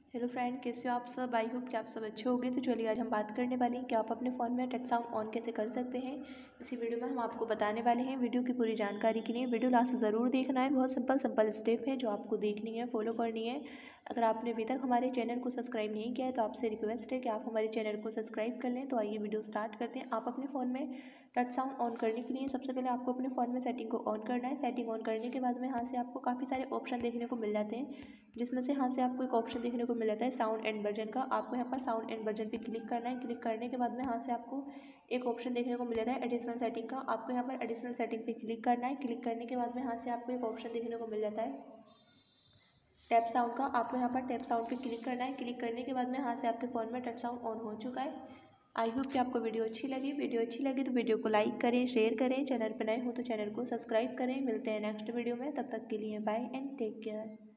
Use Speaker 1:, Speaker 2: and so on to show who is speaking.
Speaker 1: Hello friend, कैसे हो आप सब। आई होप कि आप सब अच्छे होंगे। तो चलिए आज हम बात करने वाले हैं कि आप अपने फ़ोन में टच साउंड ऑन कैसे कर सकते हैं। इसी वीडियो में हम आपको बताने वाले हैं। वीडियो की पूरी जानकारी के लिए वीडियो लास्ट ज़रूर देखना है। बहुत सिंपल स्टेप है जो आपको देखनी है, फॉलो करनी है। अगर आपने अभी तक हमारे चैनल को सब्सक्राइब नहीं किया है तो आपसे रिक्वेस्ट है कि आप हमारे चैनल को सब्सक्राइब कर लें। तो आइए वीडियो स्टार्ट करते हैं। आप अपने फ़ोन में टच साउंड ऑन करने के लिए सबसे पहले आपको अपने फ़ोन में सेटिंग को ऑन करना है। सेटिंग ऑन करने के बाद में यहाँ से आपको काफ़ी सारे ऑप्शन देखने को मिल जाते हैं, जिसमें से यहाँ से आपको एक ऑप्शन देखने को मिल जाता है साउंड एंड वर्जन का। आपको यहाँ पर साउंड एंड वर्जन पे क्लिक करना है। क्लिक करने के बाद में यहाँ से आपको एक ऑप्शन देखने को मिल जाता है एडिशनल सेटिंग का। आपको यहाँ पर एडिशनल सेटिंग पे क्लिक करना है। क्लिक करने के बाद में यहाँ से आपको एक ऑप्शन देखने को मिल जाता है टैप साउंड का। आपको यहाँ पर टैप साउंड पे क्लिक करना है। क्लिक करने के बाद में यहाँ से आपके फ़ोन में टच साउंड ऑन हो चुका है। आई होप कि आपको वीडियो अच्छी लगी। तो वीडियो को लाइक करें, शेयर करें। चैनल पर नए हो तो चैनल को सब्सक्राइब करें। मिलते हैं नेक्स्ट वीडियो में, तब तक के लिए बाय एंड टेक केयर।